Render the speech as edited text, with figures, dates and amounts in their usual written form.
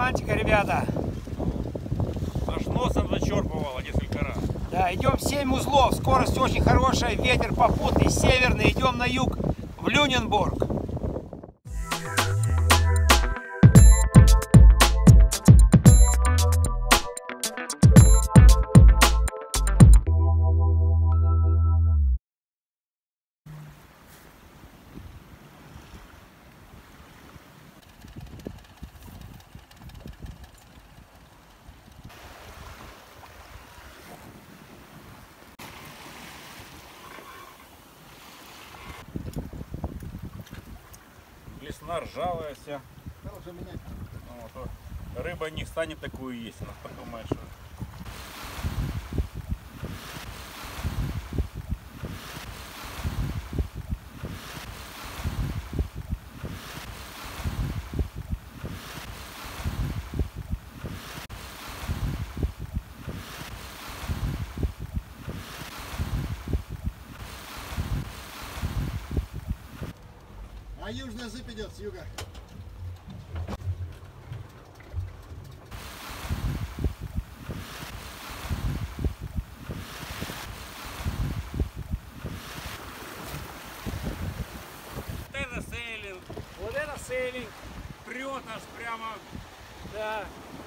Атлантика, ребята. Аж носом зачерпывало несколько раз. Да, идем 7 узлов, скорость очень хорошая, ветер попутный, северный, идем на юг, в Люненбург. Лесна ржавая вся. Вот, рыба не станет такую есть, она подумает, что... А южная зыбь идет с юга. Вот это сейлинг, Вот это сейлинг, прет аж прямо. да.